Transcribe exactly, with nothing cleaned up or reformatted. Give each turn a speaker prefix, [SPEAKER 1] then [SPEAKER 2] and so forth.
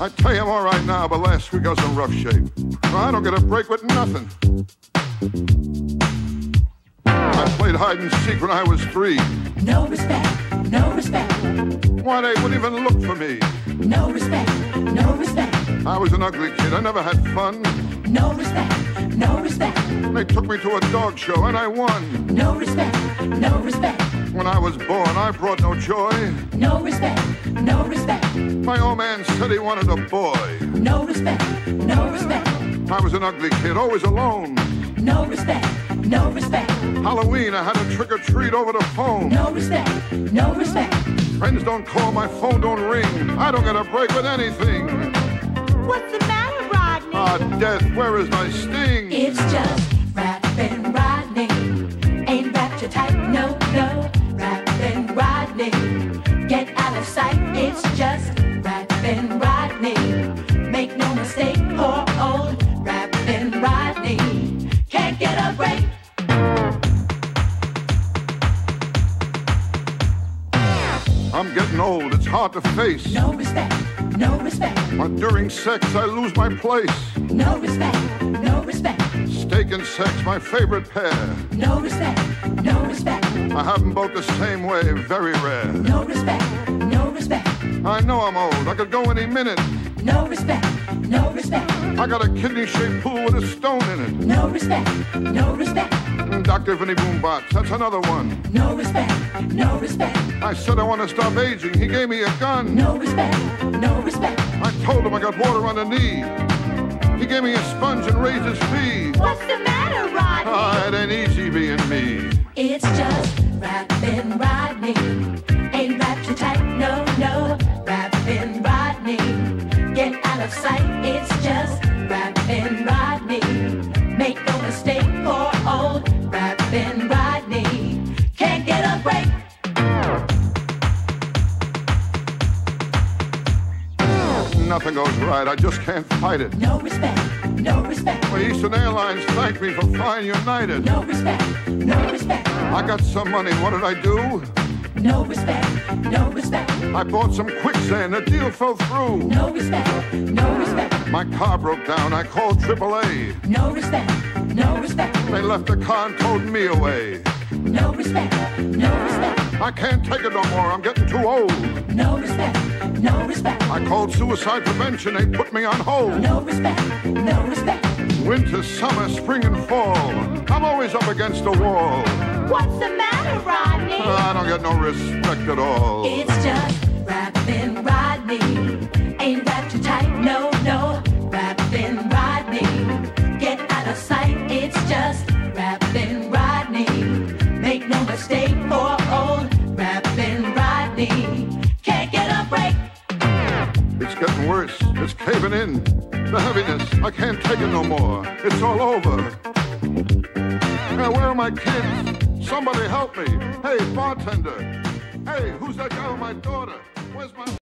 [SPEAKER 1] I tell you I'm all right now, but last week I was in rough shape. Well, I don't get a break with nothing. I played hide and seek when I was three.
[SPEAKER 2] No respect, no respect.
[SPEAKER 1] Why, they wouldn't even look for me.
[SPEAKER 2] No respect, no respect.
[SPEAKER 1] I was an ugly kid. I never had fun.
[SPEAKER 2] No respect, no respect.
[SPEAKER 1] They took me to a dog show and I won.
[SPEAKER 2] No respect, no respect.
[SPEAKER 1] When I was born, I brought no joy.
[SPEAKER 2] No respect, no respect.
[SPEAKER 1] My old man said he wanted a boy.
[SPEAKER 2] No respect, no respect.
[SPEAKER 1] I was an ugly kid, always alone.
[SPEAKER 2] No respect, no respect.
[SPEAKER 1] Halloween, I had a trick-or-treat over the phone.
[SPEAKER 2] No respect, no respect.
[SPEAKER 1] Friends don't call, my phone don't ring. I don't get a break with anything.
[SPEAKER 3] What's the matter, Rodney?
[SPEAKER 1] Ah, death, where is my sting?
[SPEAKER 2] It's just rapping Rodney. Ain't wrapped you tight, no, no. Rapping Rodney. Get out of sight, it's just rapping Rodney. Make no mistake, poor old rapping Rodney can't get a break.
[SPEAKER 1] I'm getting old, it's hard to face.
[SPEAKER 2] No respect, no respect.
[SPEAKER 1] But during sex, I lose my place.
[SPEAKER 2] No respect, no respect.
[SPEAKER 1] Steak and sex, my favorite pair.
[SPEAKER 2] No respect, no respect.
[SPEAKER 1] I have them both the same way, very rare.
[SPEAKER 2] No respect, no respect.
[SPEAKER 1] I know I'm old, I could go any minute.
[SPEAKER 2] No respect, no respect.
[SPEAKER 1] I got a kidney-shaped pool with a stone in it.
[SPEAKER 2] No respect, no respect.
[SPEAKER 1] Doctor Vinnie Boombox, that's another one.
[SPEAKER 2] No respect, no respect.
[SPEAKER 1] I said I want to stop aging, he gave me a gun.
[SPEAKER 2] No respect, no respect.
[SPEAKER 1] I told him I got water on the knee. He gave me a sponge and raised his fee.
[SPEAKER 3] What's the matter, Rodney?
[SPEAKER 1] Ah, it ain't easy being me.
[SPEAKER 2] It's just rapping Rodney. Ain't wrapped you tight, no, no. Rapping Rodney. Get out of sight, it's just rapping Rodney. Make no mistake, poor old rapping Rodney can't get a break.
[SPEAKER 1] Nothing goes right, I just can't fight it.
[SPEAKER 2] No respect, no respect.
[SPEAKER 1] Well, Eastern Airlines thanked me for flying United.
[SPEAKER 2] No respect, no respect.
[SPEAKER 1] I got some money, what did I do?
[SPEAKER 2] No respect, no respect.
[SPEAKER 1] I bought some quicksand, the deal fell through.
[SPEAKER 2] No respect, no respect.
[SPEAKER 1] My car broke down, I called triple A.
[SPEAKER 2] No respect, no respect.
[SPEAKER 1] They left the car and towed me away.
[SPEAKER 2] No respect, no respect.
[SPEAKER 1] I can't take it no more, I'm getting too old.
[SPEAKER 2] No respect, no respect.
[SPEAKER 1] I called suicide prevention, they put me on hold.
[SPEAKER 2] No respect, no respect.
[SPEAKER 1] Winter, summer, spring, and fall. I'm always up against the wall.
[SPEAKER 3] What's the matter, Rodney?
[SPEAKER 1] I don't get no respect at all.
[SPEAKER 2] It's just rapping Rodney. Ain't wrapped you tight, no, no. Rapping Rodney. Get out of sight, it's just rapping Rodney. Make no mistake, poor old rapping Rodney can't get a break.
[SPEAKER 1] It's getting worse, it's caving in. The heaviness, I can't take it no more. It's all over. Now, where are my kids? Somebody help me. Hey, bartender. Hey, who's that guy with my daughter? Where's my...